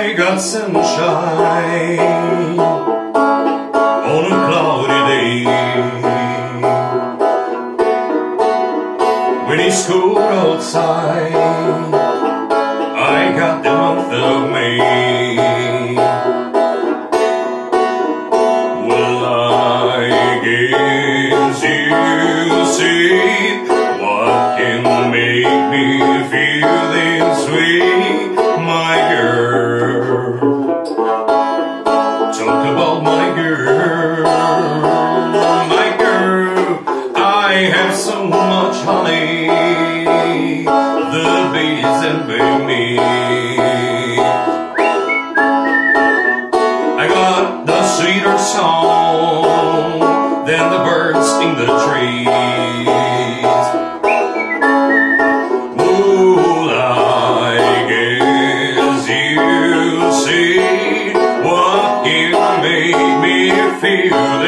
I got sunshine on a cloudy day. When it's cold outside, I got the month of May. Well, I guess you see what can make me feel this way, my girl. Talk about my girl, my girl. I have so much honey, the bees envy me. I got the sweeter song than the birds in the trees. Well, I guess you see what can make me feel